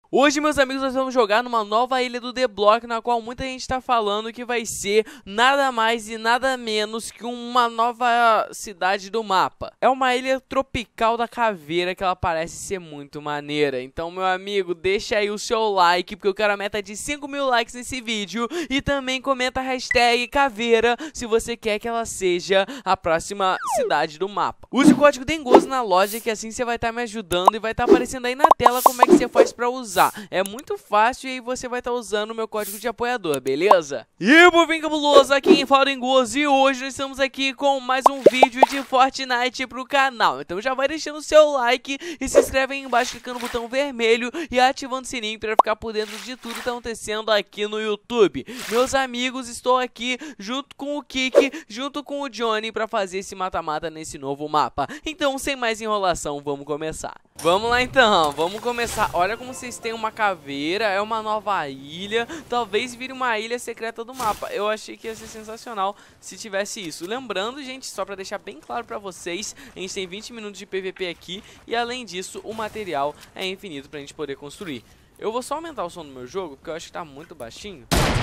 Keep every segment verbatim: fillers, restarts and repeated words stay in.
Hoje, meus amigos, nós vamos jogar numa nova ilha do The Block, na qual muita gente está falando que vai ser nada mais e nada menos que uma nova cidade do mapa. É uma ilha tropical da caveira que ela parece ser muito maneira. Então, meu amigo, deixa aí o seu like, porque eu quero a meta de cinco mil likes nesse vídeo. E também comenta a hashtag caveira se você quer que ela seja a próxima cidade do mapa. Use o código Dengoso na loja, que assim você vai estar me ajudando e vai estar aparecendo aí na tela como é que você faz pra usar. É muito fácil e aí você vai estar usando o meu código de apoiador, beleza? E por fim, cabuloso, aqui em Fala Dengoso, e hoje nós estamos aqui com mais um vídeo de Fortnite pro canal. Então já vai deixando o seu like e se inscreve aí embaixo clicando no botão vermelho e ativando o sininho para ficar por dentro de tudo que está acontecendo aqui no YouTube. Meus amigos, estou aqui junto com o Kiki, junto com o Johnny para fazer esse mata-mata nesse novo mapa. Então, sem mais enrolação, vamos começar. Vamos lá então, vamos começar. Olha como vocês têm uma caveira, é uma nova ilha. Talvez vire uma ilha secreta do mapa. Eu achei que ia ser sensacional se tivesse isso. Lembrando, gente, só pra deixar bem claro pra vocês, a gente tem vinte minutos de P V P aqui. E além disso, o material é infinito pra gente poder construir. Eu vou só aumentar o som do meu jogo, porque eu acho que tá muito baixinho.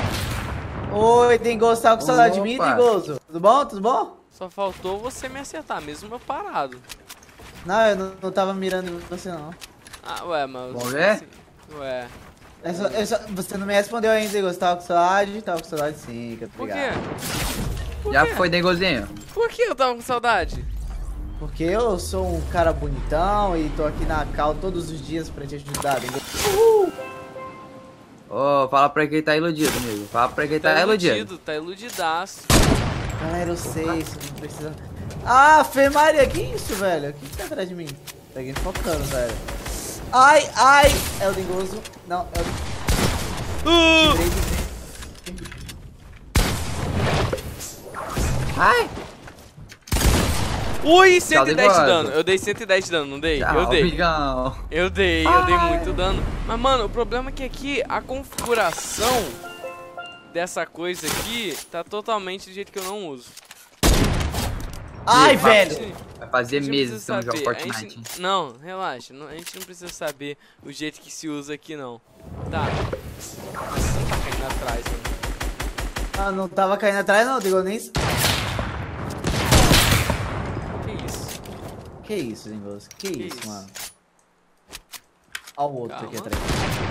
Oi, Dengoso, tá com saudade de mim, Dengoso? Tudo bom? Tudo bom? Só faltou você me acertar, mesmo eu parado. Não, eu não, não tava mirando em você, não. Ah, ué, mas... Vamos ver? Assim, ué... É só, é só, você não me respondeu ainda, Dengoso. Tava com saudade? Tava com saudade sim, que eu tô Por quê? ligado. Por Já quê? foi, Dengozinho? Por que eu tava com saudade? Porque eu sou um cara bonitão e tô aqui na cal todos os dias pra te ajudar, Dengoso. Uhul! Ô, oh, fala pra quem tá iludido, amigo. Fala pra quem tá, Tá iludido. iludido, tá iludidaço. Galera, eu sei, você não precisa... Ah, Fê Maria, que isso, velho? O que que tá atrás de mim? Tá alguém focando, velho. Ai, ai! É o Dengoso. Não, é o... Uh! Ai! Ui, cento e dez de Dengoso. dano. Eu dei cento e dez de dano, não dei? Tchau, eu dei. amigão. Eu dei, eu dei Ai. muito dano. Mas, mano, o problema é que aqui a configuração dessa coisa aqui tá totalmente do jeito que eu não uso. Ai, Ih, velho! Vai fazer A gente não meses precisa que eu não jogo saber, a Fortnite. gente- Não, relaxa. não- A gente não precisa saber o jeito que se usa aqui, não. Tá. Mas você não tá caindo atrás, mano. Ah, não tava caindo atrás, não, Dengoso, nem... Que isso? Que isso, Dengoso? Que, Que isso, isso? mano? Olha o outro Calma. aqui atrás.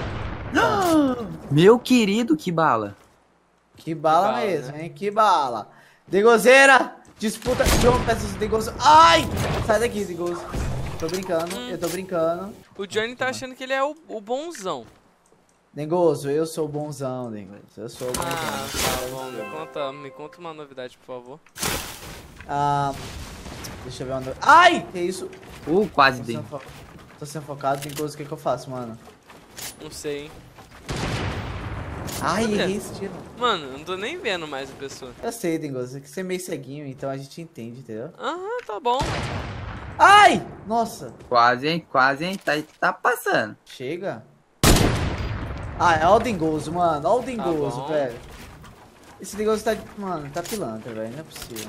Meu querido, que bala. Que bala, bala, mesmo, né? hein? Que bala. Dengozeira! Disputa John versus Dengoso. Ai! Sai daqui, Dengoso. Tô brincando, Hum. eu tô brincando. O Johnny tá achando que ele é o, o bonzão. Dengoso, eu sou o bonzão, Dengoso. Eu sou o bonzão. Ah, tá bom. Me conta, me conta uma novidade, por favor. Ah, deixa eu ver uma... Ai! Que isso? Uh, quase Tô dei. sendo, fo... tô sendo focado, Dengoso. O que que eu faço, mano? Não sei, hein. Ai, Cadê? errei esse tiro. Mano, eu não tô nem vendo mais a pessoa. Eu sei, Dengoso. É que você é meio ceguinho, então a gente entende, entendeu? Aham, tá bom. Ai! Nossa! Quase, hein? Quase, hein? Tá, tá passando. Chega. Ah, é o Dengoso, mano. Olha o Dengoso, bom. velho. Esse Dengoso tá... Mano, tá pilantra, velho. Não é possível.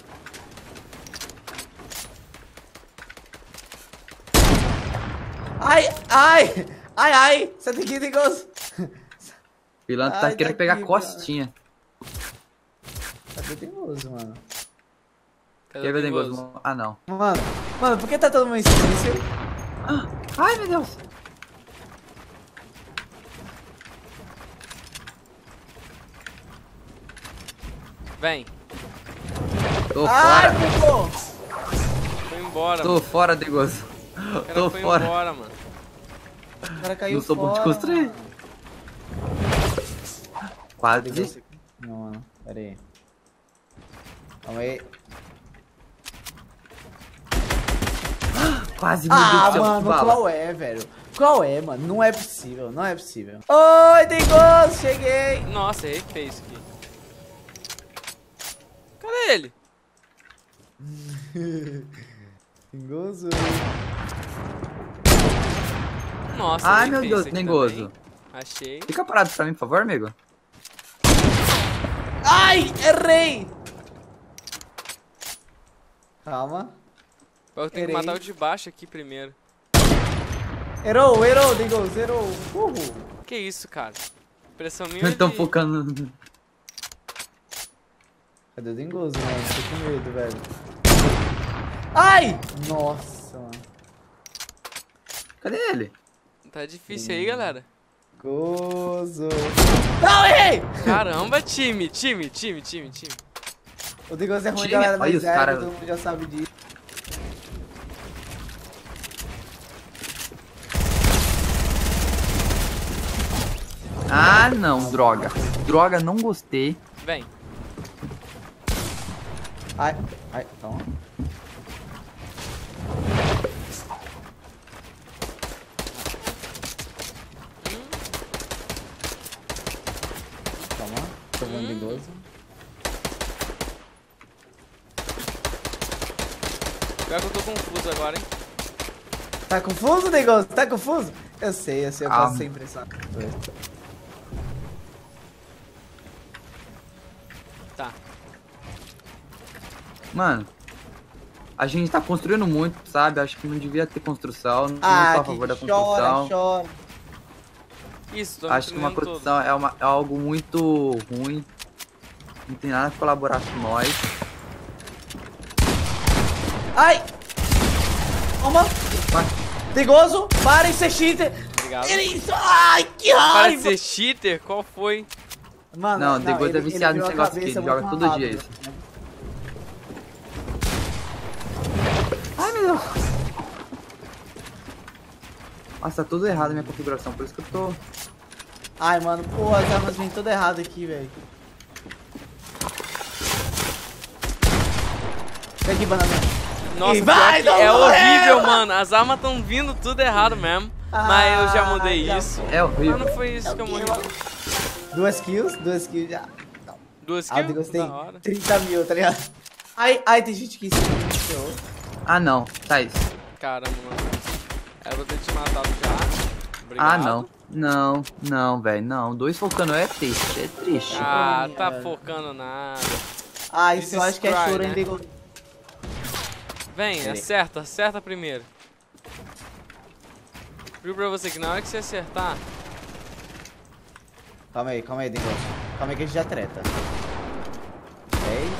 Ai, ai! Ai, ai! Sai daqui, Dengoso! Pilantra tá Ai, querendo tá pegar aqui, costinha. Cadê o Dengoso, mano? Cadê Quer o ver, Dengoso? Dengoso? Ah, não. Mano, mano, por que tá todo mundo em silêncio? Ah, ai, meu Deus. Vem. Tô Ai, fora. pô! Foi embora, Tô mano. fora, Dengoso. O cara Tô foi fora. embora, mano. O cara caiu Não sou bom de fora, construir. mano. Quase. Dengoso. Não, mano. Pera aí. Calma aí. Quase, meu Ah, Deus do céu, mano, que bala. qual é, velho? Qual é, mano? Não é possível, não é possível. Oi, Dengoso, cheguei! Nossa, errei feio isso aqui. Cadê ele? Dengoso. Nossa, Ai, errei meu feio Deus, isso aqui Dengoso. também. Achei. Fica parado pra mim, por favor, amigo. Ai, errei! Calma. Eu tenho que Errei. matar o de baixo aqui primeiro. Errou, errou, Dengoso, errou. Uhul. Que isso, cara? Impressão minha. Estão de- focando. Cadê o Dengoso, mano? Tô com medo, velho. Ai! Nossa, mano. Cadê ele? Tá difícil aí, galera. Gozo. Não, errei! Caramba, time, time, time, time, time. O Dengoso é ruim, Time? galera, Olha mas os é, cara- todo mundo já sabe disso. Ah, não, droga. Droga, não gostei. Vem. Ai, ai, toma. Toma, tô vendo Dengoso. Pior que eu tô confuso agora, hein? Tá confuso, Dengoso? Tá confuso? Eu sei, eu sei, eu Ah. posso ser impressionado. Tá. Mano, a gente tá construindo muito, sabe? Acho que não devia ter construção. Não Ah, sou a que favor da chora, construção. chora. Isso, tô Acho que uma entendendo tudo. produção é, uma, é algo muito ruim. Não tem nada a colaborar com nós. Ai! Toma! Vai. Dengoso, para de ser cheater! Obrigado. Ele... Ai, que Para de raiva! ser cheater? Qual foi? Mano, Não, o Dengoso ele- é viciado ele nesse virou a negócio aqui, cabeça ele joga muito todo rápido. dia isso. Ai, meu Deus. Nossa, tá tudo errado a minha configuração, por isso que eu tô... Ai, mano, porra, as armas vêm todas erradas aqui, velho. Vem aqui, banana. Nossa, E vai, pior que é não horrível, morreu! mano. As armas tão vindo tudo errado mesmo. Mas eu já mudei Ah, já isso. É horrível. Mas não foi isso É o que eu quê, morri. mano? Duas kills, duas kills já. Duas Ah, o Dengoso kills? tem Da hora. trinta mil, tá ligado? Ai, ai, tem gente que se ferrou. Ah, não. Tá isso. Caramba, mano. É, eu vou ter te matado já. Obrigado. Ah, não. Não, não, velho, não. Dois focando é triste, é triste. Ah, Ai, tá cara. focando nada. Ah, This isso eu is acho que é cry, choro, hein, né? Dengoso? Vem, Peraí. acerta, acerta primeiro. Viu pra você que na hora que você acertar. Calma aí, calma aí, Dengoso. Calma aí que a gente já treta. dez.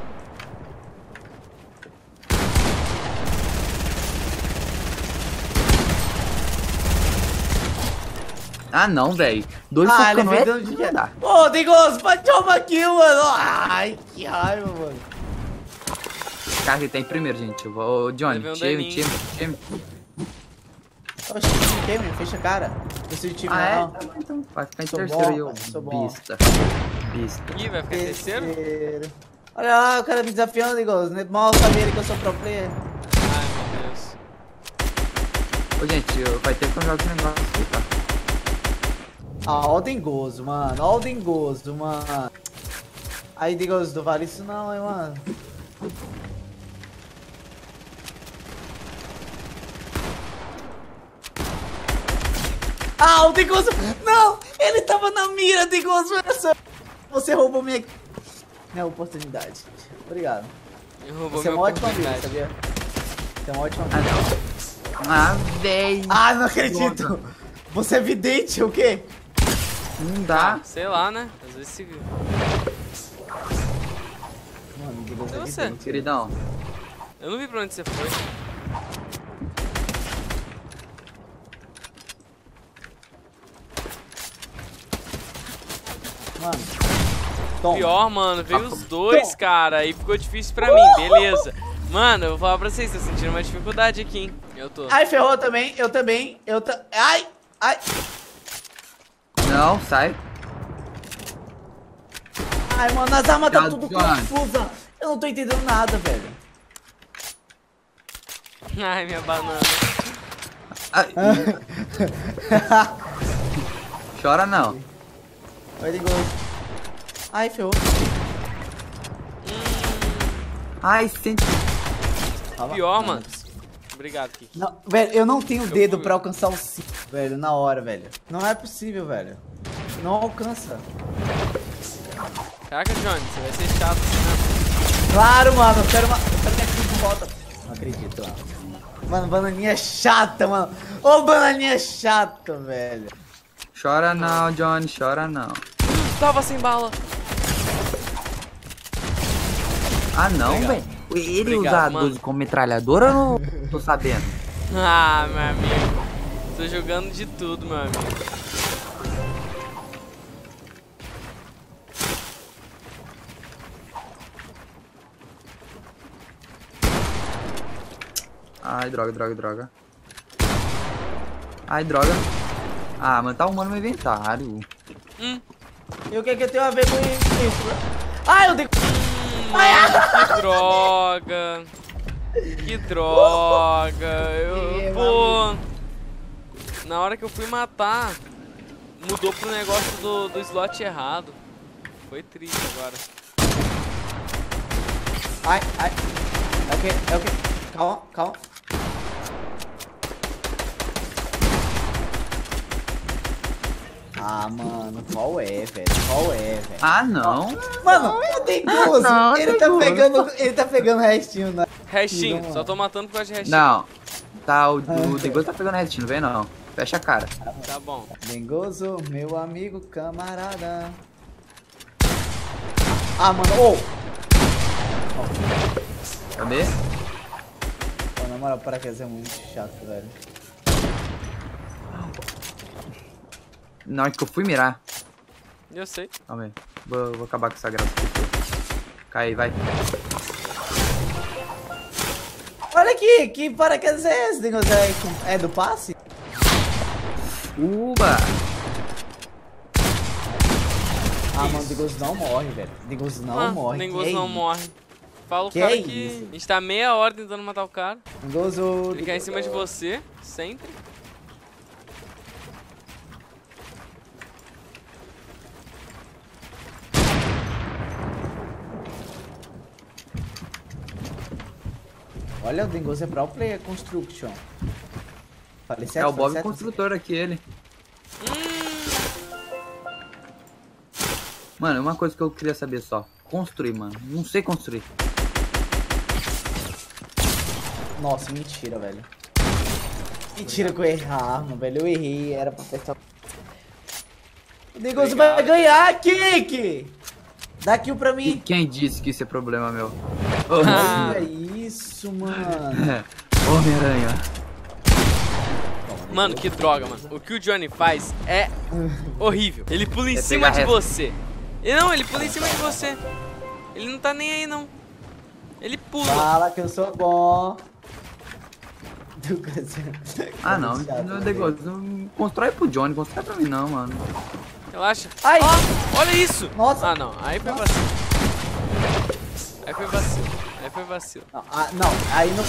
Ah, não, velho. Dois Ah, ele focando veio é dando de triste. Ô, Dengoso, pode tomar kill, mano. Ai, que raiva, mano. Cara, ele tá em primeiro, gente. Eu vou... Ô, Johnny, Levei um time, daninho. time, time. Oxe, time quem, mano? Fecha a cara. Não preciso de time, Ah, é? não. Tá bom, então. Vai ficar em Sou terceiro bom, e eu... mano, sou bom. Bista. Bista. Ih, vai ficar em terceiro? Terceiro. Olha lá, o cara me desafiando, Dengoso. Mal sabia ele que eu sou pro player. Ai, meu Deus. Ô, gente, eu- vai ter que eu jogar esse negócio aqui, tá? Ah, ó o Dengoso, mano. Ó o Dengoso, mano. Aí, Dengoso, não vale isso não, hein, mano. Ah, o Dengoso! Não! Ele tava na mira, Dengoso! Olha só. Você roubou minha... minha oportunidade. Obrigado. Roubou Você é minha uma ótima mira, oportunidade. sabia? Você é uma ótima Ah, mira. não. Ah, véi. Ah, não acredito! Você é vidente, o quê? Não dá. Ah, sei lá, né? Às vezes se... Mano, o Dengoso É é você. vidente. Queridão. Eu não vi pra onde você foi. Mano. Toma. Pior, mano, veio Ah, os dois, Tom. cara, aí ficou difícil pra mim, beleza. Mano, eu vou falar pra vocês, tô sentindo uma dificuldade aqui, hein. Eu tô. Ai, ferrou também, eu também, eu ta... Ai, ai, Não, sai. ai, mano, as armas tá Cuidado, tudo Johnny. confusa. Eu não tô entendendo nada, velho. Ai, minha banana. Ai. Chora não. Vai, Dengoso. Ai, ferrou. Ai, sente. Calma. Pior, Não, mano. não é possível. Obrigado, Kiki. Não, velho, eu não tenho dedo fui. pra alcançar o cinco, velho, na hora, velho. Não é possível, velho. Não alcança. Caraca, Johnny, você vai ser chato assim, né? Claro, mano, eu quero uma... Eu quero minha kill de volta. Não acredito, mano. Mano, bananinha é chata, mano. Ô, bananinha chata, velho. Chora não, Johnny, chora não. Tava sem bala. Ah, não, Obrigado. velho. Ele Obrigado, usa a mano. doze como metralhadora ou não tô sabendo? Ah, meu amigo. Tô jogando de tudo, meu amigo. Ai, droga, droga, droga. Ai, droga. Ah, mano, tá arrumando meu inventário. Hum. E o que que eu tenho a ver com isso? Ai, eu dei... Mano, que droga. Que droga. Eu, pô. Na hora que eu fui matar, mudou pro negócio do, do slot errado. Foi triste agora. Ai, ai. É o que? É o que? Calma, calma. Ah, mano, qual é, velho? Qual é, velho? Ah, não. Mano, eu tenho gozo. Não, Ele tem tá gozo. pegando, ele tá pegando restinho na... Restinho, Não, só mano. tô matando por causa de restinho. Não. Tá, o, Ah, o Degoso tá pegando restinho, não vem não. Fecha a cara. Tá bom. Dengoso, meu amigo, camarada. Ah, mano, ô! Cadê? Pô, na moral, paraquedas é muito chato, velho. Na hora que eu fui mirar. Eu sei. Calma aí. Vou, vou acabar com essa graça aqui. Cai aí, vai. Olha aqui, que paraquedas é esse? Dengoso é, com- é do passe? Uba! Ah, mano, Dengoso não morre, velho. Dengoso não ah, morre. Dengoso Que não isso? morre. Fala o Que cara é que isso? a gente tá meia hora tentando matar o cara. Dengoso... Ele cai em cima de você, sempre. Olha, o Dengoso é pro player construction. Falei certo? É o falei Bob certo? construtor aqui, ele. Hum, Mano, uma coisa que eu queria saber só. Construir, mano. Não sei construir. Nossa, mentira, velho. Mentira que eu errei a arma, velho. Eu errei, era pra apertar. O Dengoso vai ganhar, Kiki! Dá kill pra E mim. quem disse que isso é problema meu? Ah. Olha isso, mano. Homem-Aranha. mano, que droga, mano. O que o Johnny faz é horrível. Ele pula em É cima pegar de reto. você. E não, ele pula em cima de você. Ele não tá nem aí, não. Ele pula. Fala que eu sou bom. Do câncer. Ah, não. Chato, Não, velho. Degoso, não constrói pro Johnny, constrói pra mim não, mano. Relaxa. Ai. Ó, olha isso. Nossa. Ah, não. Aí foi Nossa. vacilo. Aí foi vacilo. Aí foi vacilo. Não, ah, não, aí não.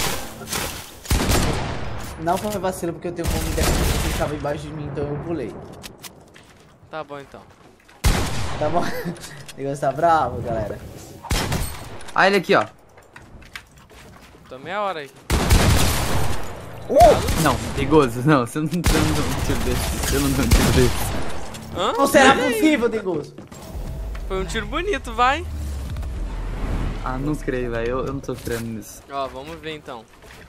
Não foi vacilo porque eu tenho como me defender porque ele estava embaixo de mim, então eu pulei. Tá bom, então. Tá bom? O negócio tá bravo, galera. Ah, ele aqui, ó. Tô meia hora aí. Uh! Não, Degoso, não. Você não, você não dá um tiro desse. Você não dá um tiro desse. Hã? Não será possível, Dengoso. Foi um tiro bonito, vai. Ah, não creio, velho. Eu, eu não tô crendo nisso. Ó, vamos ver então.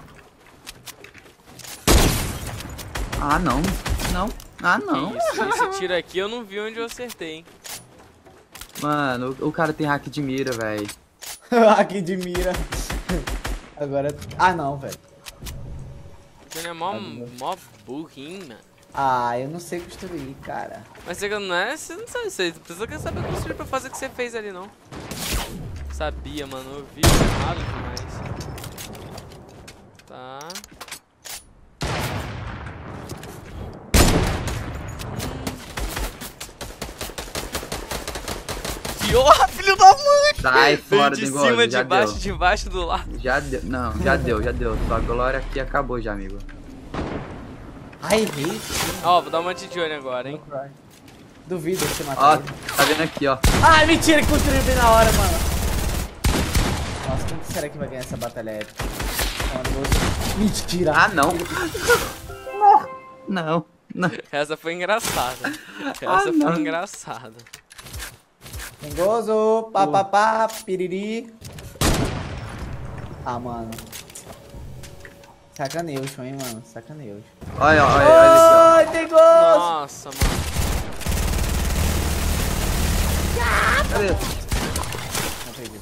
Ah, não. Não. Ah, não. Que isso, esse tiro aqui eu não vi onde eu acertei, hein. Mano, o, o cara tem hack de mira, velho. Aqui de mira. Agora. Ah, não, velho. O Johnny é mó, mó burrinho, mano. Ah, eu não sei construir, cara. Mas você não é, você não sabe, você precisa saber construir pra fazer o que você fez ali, não. Sabia, mano, eu vi errado demais. Tá. Pior, filho da mãe! Sai Veio fora, de Degoso. cima, Já de baixo, deu. de baixo, do lado. Já deu. Não, já deu, já deu. Sua glória aqui acabou já, amigo. Ai, errei. Ó, vou dar uma de Johnny agora, hein. Duvido você Ó, matar ele. tá vendo aqui, ó. Ah, mentira, que construiu bem na hora, mano. Nossa, quem que será que vai ganhar essa batalha épica? Não, Dengoso. Mentira. Ah, não. Não, não. Essa foi engraçada. Ah, Essa não. foi engraçada. Dengoso, papapá, piriri. Ah, mano. Sacaneio, hein, mano. Sacaneio. Olha, olha, olha aqui, ó. Ai, tem gosto! Nossa, mano. Cadê? Não acredito.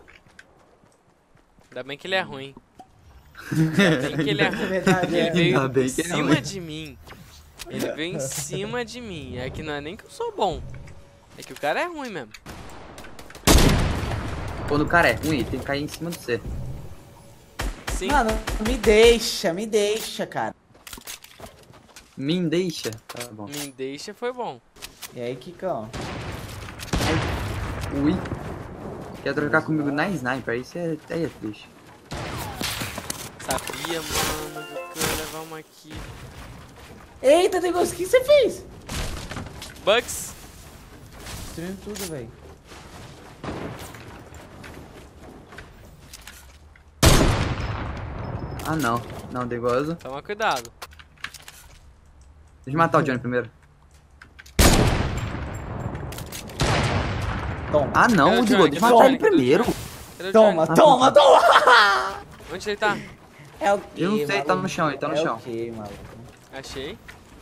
Ainda bem que ele é ruim. Ainda bem que ele é É ruim. verdade, Ele é. veio Ainda bem em que ele é cima ruim. de mim. Ele veio em cima de mim. É que não é nem que eu sou bom. É que o cara é ruim mesmo. Quando o cara é ruim, ele tem que cair em cima de você. Sim. Mano, me deixa, me deixa, cara. Me deixa. Tá bom. Me deixa foi bom. E aí, Kikão? Ui. Quer trocar comigo na sniper? Isso é, aí é triste. Sabia, mano, que eu ia levar uma aqui. Eita, tem gosto. O que você fez? Bugs. Destruindo tudo, velho. Ah, não. Não, Degoso. Toma cuidado. Deixa eu matar o Johnny primeiro. Toma. Ah, não, Cadê o o Degoso. Johnny? Deixa Cadê eu o matar Johnny? ele primeiro. Cadê o Toma, Johnny? toma, toma! Onde ele tá? É o quê, Eu não sei, maluco? tá no chão, ele tá no é chão. o quê, maluco? Achei.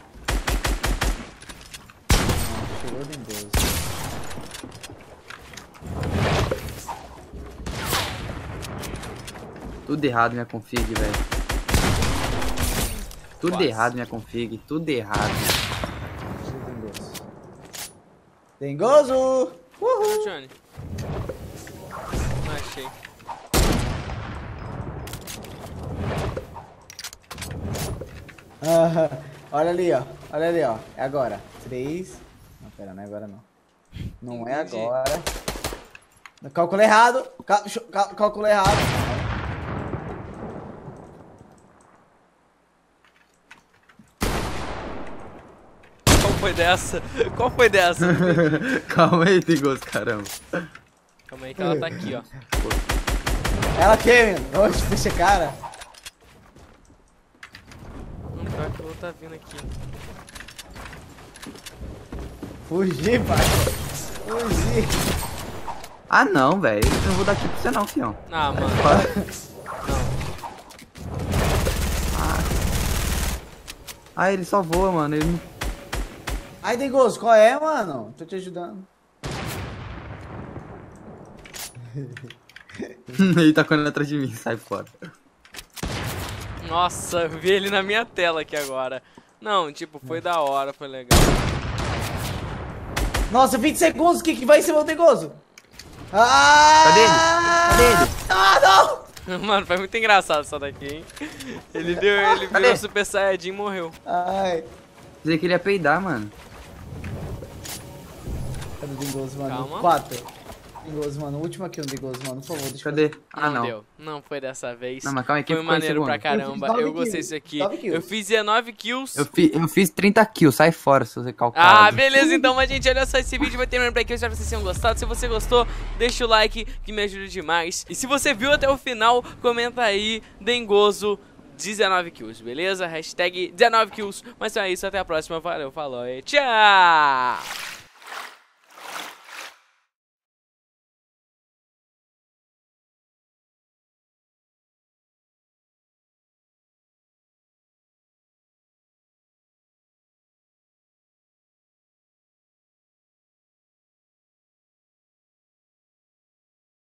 Não, chegou de Deus. Tudo errado minha config, velho. Tudo Quase. errado minha config. Tudo errado. Dengoso! Cadê o Uhul! Johnny? Não achei. Ah, olha ali, ó. Olha ali, ó. É agora. Três. Não, pera, não é agora não. Não é Entendi. agora. Calculei errado. Cal cal calculei errado. Qual foi dessa? Qual foi dessa? Calma aí, Degoso, caramba. Calma aí que ela tá aqui, ó. Ela que, menino? Oxe, puxa cara. Hum, pior que o outro tá vindo aqui. Fugi, pai. Fugi. Ah, não, velho. Eu não vou dar aqui pra você não, fião. Ah, mano. Não. Ah, ele só voa, mano. Ele não... Ai, Dengoso, qual é, mano? Tô te ajudando. ele tá correndo atrás de mim. Sai fora. Nossa, eu vi ele na minha tela aqui agora. Não, tipo, foi da hora, foi legal. Nossa, vinte segundos, o que, que vai ser o Dengoso? Ah! Cadê ele? Cadê ele? Ah, não! Mano, foi muito engraçado essa daqui, hein? Ele deu, ele virou Cadê? Super Saiyajin e morreu. Ai. Dizer que ele ia peidar, mano. Cadê o Dengoso, mano? Calma. Quatro. Dengoso, mano. Última kill no Dengoso, mano. Por favor, deixa eu Cadê? Ah, não, não. deu. Não foi dessa vez. Não, mas calma aí, quem Foi ficou em maneiro pra segundo? caramba. Eu fiz Eu, nove gostei kills, disso aqui. nove kills. Eu fiz dezenove kills. Eu, fi, eu fiz trinta kills. Sai fora se você calcular. Ah, beleza, então, mas gente, olha só, esse vídeo vai terminando por aqui, eu espero que vocês tenham gostado. Se você gostou, deixa o like, que me ajuda demais. E se você viu até o final, comenta aí, Dengoso, dezenove kills, beleza? Hashtag dezenove kills. Mas então é isso, até a próxima, valeu, falou e tchau!